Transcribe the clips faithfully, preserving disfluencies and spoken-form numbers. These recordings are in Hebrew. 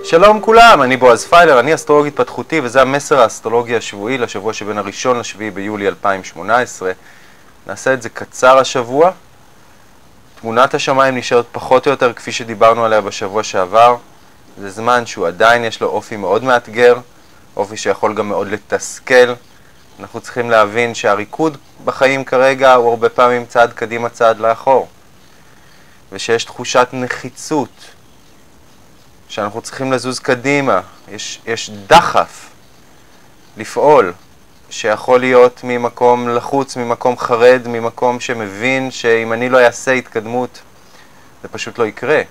שלום כולם, אני בועז פיילר, אני אסטרולוג התפתחותי וזה המסר האסטרולוגי השבועי לשבוע שבין הראשון לשביעי ביולי אלפיים שמונה עשרה. נעשה את זה קצר השבוע. תמונת השמיים נשארת פחות או יותר כפי שדיברנו עליה בשבוע שעבר. זה זמן שהוא עדיין יש לו אופי מאוד מאתגר, אופי שיכול גם מאוד לתסכל. אנחנו צריכים להבין שהריקוד בחיים כרגע הוא הרבה פעמים צעד קדימה צעד לאחור, ושיש תחושת נחיצות שאנחנו צריכים לזוז קדימה. יש, יש דחף לפעול שיכול להיות ממקום לחוץ, ממקום חרד, ממקום שמבין שאם אני לא אעשה התקדמות זה פשוט לא יקרה.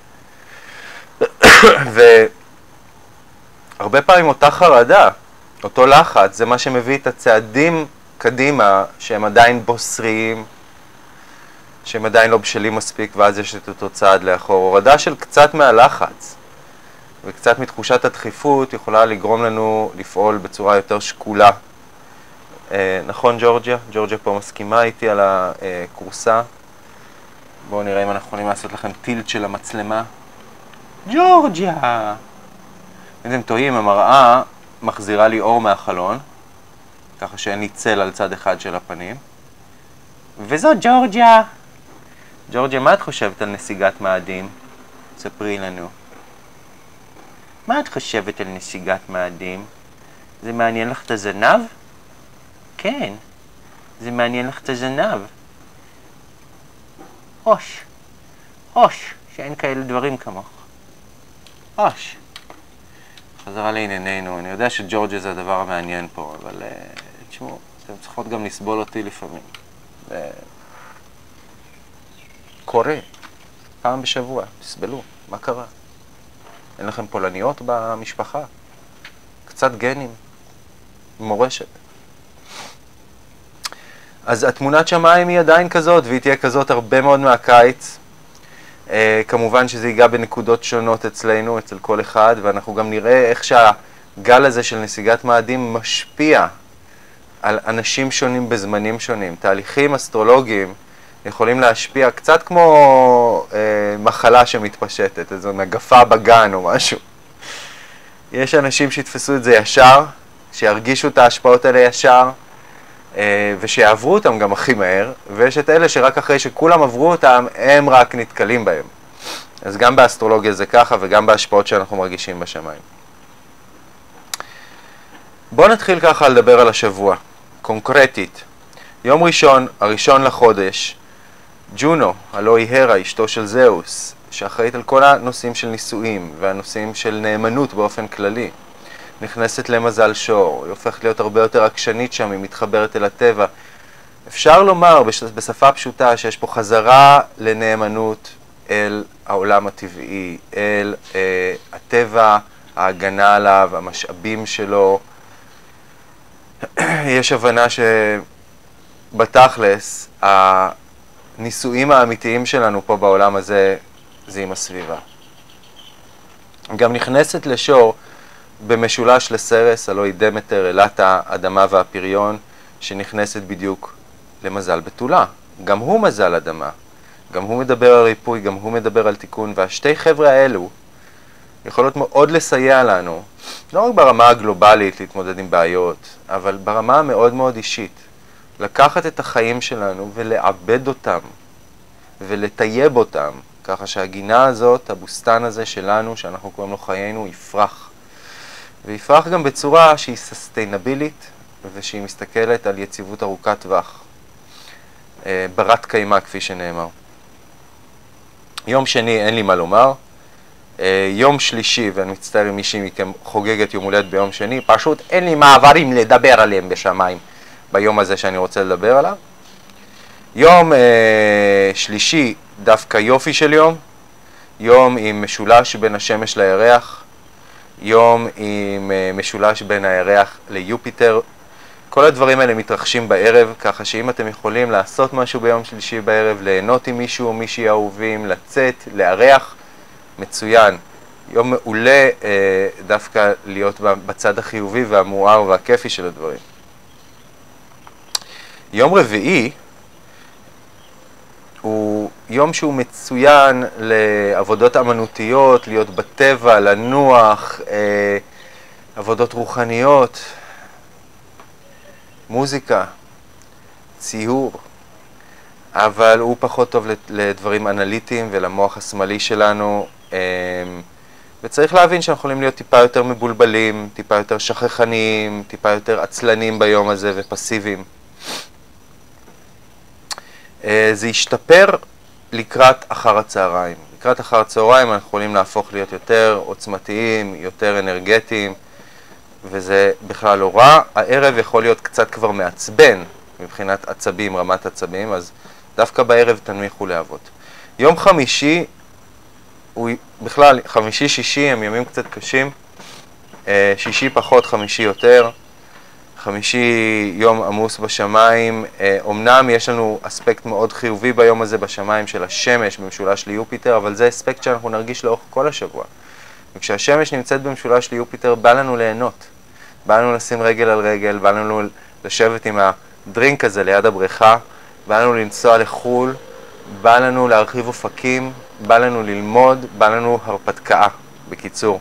והרבה פעמים אותה חרדה, אותו לחץ, זה מה שמביא את הצעדים קדימה שהם עדיין בוסריים, שהם עדיין לא בשלים מספיק, ואז יש את אותו צעד לאחור. הורדה של קצת מהלחץ וקצת מתחושת הדחיפות יכולה לגרום לנו לפעול בצורה יותר שקולה. אה, נכון ג'ורג'יה? ג'ורג'יה פה מסכימה איתי על הקורסה. בואו נראה אם אנחנו יכולים לעשות לכם טילט של המצלמה. ג'ורג'יה! אם אתם טועים, המראה מחזירה לי אור מהחלון, ככה שאין לי צל על צד אחד של הפנים. וזאת ג'ורג'יה! ג'ורג'יה, מה את חושבת על נסיגת מאדים? ספרי לנו. מה את חושבת על נסיגת מאדים? זה מעניין לך את הזנב? כן, זה מעניין לך את הזנב. אוש, אוש, שאין כאלה דברים כמוך. אוש. חזרה לענייננו, אני יודע שג'ורג'יה זה הדבר המעניין פה, אבל uh, תשמעו, אתם צריכות גם לסבול אותי לפעמים. ו... קורה, פעם בשבוע, תסבלו, מה קרה? אין לכם פולניות במשפחה? קצת גנים, מורשת. אז התמונת שמיים היא עדיין כזאת, והיא תהיה כזאת הרבה מאוד מהקיץ. אה, כמובן שזה ייגע בנקודות שונות אצלנו, אצל כל אחד, ואנחנו גם נראה איך שהגל הזה של נסיגת מאדים משפיע על אנשים שונים בזמנים שונים. תהליכים אסטרולוגיים יכולים להשפיע קצת כמו אה, מחלה שמתפשטת, איזו מגפה בגן או משהו. יש אנשים שיתפסו את זה ישר, שירגישו את ההשפעות האלה ישר, אה, ושיעברו אותם גם הכי מהר, ויש את אלה שרק אחרי שכולם עברו אותם, הם רק נתקלים בהם. אז גם באסטרולוגיה זה ככה, וגם בהשפעות שאנחנו מרגישים בשמיים. בואו נתחיל ככה לדבר על השבוע, קונקרטית. יום ראשון, הראשון לחודש, ג'ונו, הלוא היא הרה, אשתו של זאוס, שאחראית על כל הנושאים של נישואים והנושאים של נאמנות באופן כללי, נכנסת למזל שור, היא הופכת להיות הרבה יותר עקשנית שם, היא מתחברת אל הטבע. אפשר לומר בשפה פשוטה שיש פה חזרה לנאמנות אל העולם הטבעי, אל אה, הטבע, ההגנה עליו, המשאבים שלו. יש הבנה שבתכלס, הניסויים האמיתיים שלנו פה בעולם הזה, זה עם הסביבה. גם נכנסת לשור במשולש לסרס, הלוא היא דמטר, אלת האדמה והפריון, שנכנסת בדיוק למזל בתולה. גם הוא מזל אדמה, גם הוא מדבר על ריפוי, גם הוא מדבר על תיקון, והשתי חבר'ה האלו יכולות מאוד לסייע לנו, לא רק ברמה הגלובלית להתמודד עם בעיות, אבל ברמה המאוד מאוד אישית. לקחת את החיים שלנו ולעבד אותם ולטייב אותם, ככה שהגינה הזאת, הבוסטן הזה שלנו, שאנחנו קוראים לו חיינו, יפרח. ויפרח גם בצורה שהיא ססטיינבילית ושהיא מסתכלת על יציבות ארוכת טווח. ברת קיימה כפי שנאמר. יום שני אין לי מה לומר. יום שלישי, ואני מצטער אם מישהי מכם חוגגת יום הולדת ביום שני, פשוט אין לי מעברים לדבר עליהם בשמיים ביום הזה שאני רוצה לדבר עליו. יום אה, שלישי דווקא יופי של יום, יום עם משולש בין השמש לירח, יום עם אה, משולש בין הירח ליופיטר. כל הדברים האלה מתרחשים בערב, ככה שאם אתם יכולים לעשות משהו ביום שלישי בערב, ליהנות עם מישהו או מישהי אהובים, לצאת, לארח, מצוין. יום מעולה אה, דווקא להיות בצד החיובי והמואר והכיפי של הדברים. יום רביעי הוא יום שהוא מצוין לעבודות אמנותיות, להיות בטבע, לנוח, אה, עבודות רוחניות, מוזיקה, ציור, אבל הוא פחות טוב לדברים אנליטיים ולמוח השמאלי שלנו, אה, וצריך להבין שאנחנו יכולים להיות טיפה יותר מבולבלים, טיפה יותר שכחניים, טיפה יותר עצלנים ביום הזה ופסיביים. זה ישתפר לקראת אחר הצהריים. לקראת אחר הצהריים אנחנו יכולים להפוך להיות יותר עוצמתיים, יותר אנרגטיים, וזה בכלל לא רע. הערב יכול להיות קצת כבר מעצבן מבחינת עצבים, רמת עצבים, אז דווקא בערב תנמיכו להבות. יום חמישי, הוא בכלל, חמישי, שישי הם ימים קצת קשים, שישי פחות, חמישי יותר. חמישי יום עמוס בשמיים, אומנם יש לנו אספקט מאוד חיובי ביום הזה בשמיים של השמש במשולש ליופיטר, אבל זה אספקט שאנחנו נרגיש לאורך כל השבוע. וכשהשמש נמצאת במשולש ליופיטר, בא לנו ליהנות. בא לנו לשים רגל על רגל, בא לנו לשבת עם הדרינק הזה ליד הבריכה, בא לנו לנסוע לחול, בא לנו להרחיב אופקים, בא לנו ללמוד, בא לנו הרפתקה, בקיצור.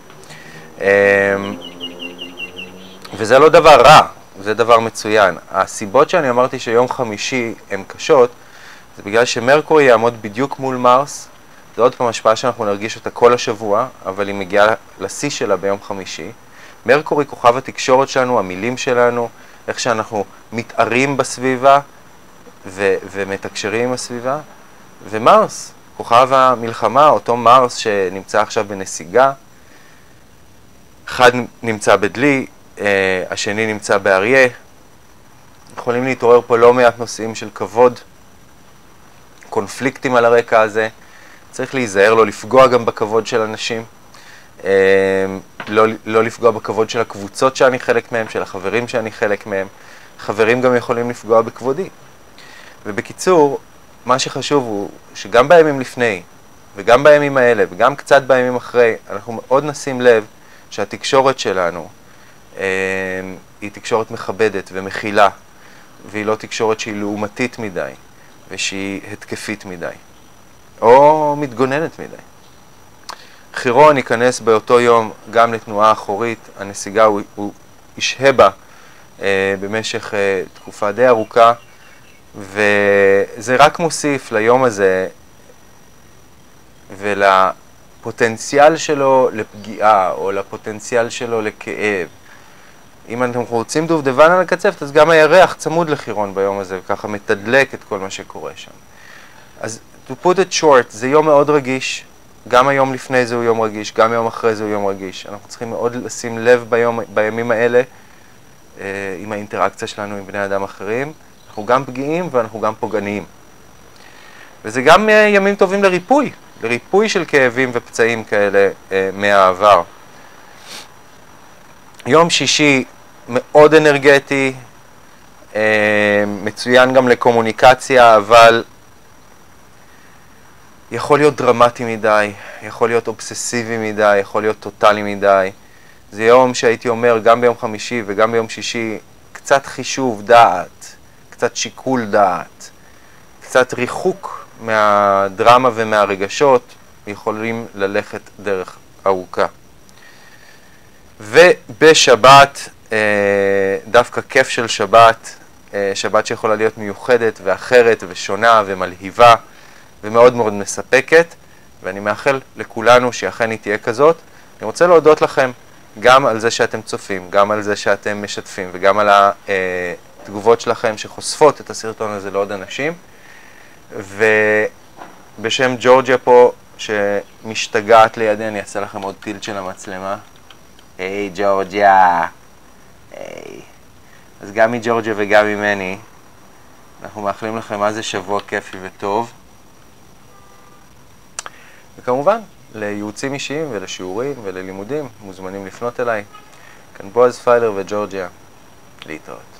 וזה לא דבר רע, זה דבר מצוין. הסיבות שאני אמרתי שיום חמישי הן קשות, זה בגלל שמרקורי יעמוד בדיוק מול מרס. זה עוד פעם השפעה שאנחנו נרגיש אותה כל השבוע, אבל היא מגיעה לשיא שלה ביום חמישי. מרקורי כוכב התקשורת שלנו, המילים שלנו, איך שאנחנו מתארים בסביבה ו- ומתקשרים עם הסביבה. ומרס, כוכב המלחמה, אותו מרס שנמצא עכשיו בנסיגה, אחד נמצא בדלי, השני נמצא באריה. יכולים להתעורר פה לא מעט נושאים של כבוד, קונפליקטים על הרקע הזה. צריך להיזהר, לא לפגוע גם בכבוד של אנשים, לא, לא לפגוע בכבוד של הקבוצות שאני חלק מהם, של החברים שאני חלק מהם. חברים גם יכולים לפגוע בכבודי. ובקיצור, מה שחשוב הוא שגם בימים לפני, וגם בימים האלה, וגם קצת בימים אחרי, אנחנו מאוד נשים לב שהתקשורת שלנו היא תקשורת מכבדת ומכילה, והיא לא תקשורת שהיא לעומתית מדי, ושהיא התקפית מדי, או מתגוננת מדי. חירון ייכנס באותו יום גם לתנועה אחורית, הנסיגה הוא, הוא ישהה בה אה, במשך אה, תקופה די ארוכה, וזה רק מוסיף ליום הזה ולפוטנציאל שלו לפגיעה, או לפוטנציאל שלו לכאב. אם אתם רוצים דובדבן על הקצפת, אז גם הירח צמוד לחירון ביום הזה, וככה מתדלק את כל מה שקורה שם. אז to put it short, זה יום מאוד רגיש, גם היום לפני זה הוא יום רגיש, גם יום אחרי זה הוא יום רגיש. אנחנו צריכים מאוד לשים לב ביום, בימים האלה, אה, עם האינטראקציה שלנו עם בני אדם אחרים. אנחנו גם פגיעים ואנחנו גם פוגעניים. וזה גם אה, ימים טובים לריפוי, לריפוי של כאבים ופצעים כאלה אה, מהעבר. יום שישי מאוד אנרגטי, מצוין גם לקומוניקציה, אבל יכול להיות דרמטי מדי, יכול להיות אובססיבי מדי, יכול להיות טוטלי מדי. זה יום שהייתי אומר גם ביום חמישי וגם ביום שישי, קצת חישוב דעת, קצת שיקול דעת, קצת ריחוק מהדרמה ומהרגשות, יכולים ללכת דרך ארוכה. ובשבת, דווקא כיף של שבת, שבת שיכולה להיות מיוחדת ואחרת ושונה ומלהיבה ומאוד מאוד מספקת, ואני מאחל לכולנו שאכן היא תהיה כזאת. אני רוצה להודות לכם גם על זה שאתם צופים, גם על זה שאתם משתפים, וגם על התגובות שלכם שחושפות את הסרטון הזה לעוד אנשים. ובשם ג'ורג'יה פה שמשתגעת לידי, אני אעשה לכם עוד טילט של המצלמה. היי ג'ורג'יה, היי. אז גם מג'ורג'יה וגם ממני, אנחנו מאחלים לכם מה זה שבוע כיפי וטוב. וכמובן, לייעוצים אישיים ולשיעורים וללימודים, מוזמנים לפנות אליי. כאן בועז פיילר וג'ורג'יה. להתראות.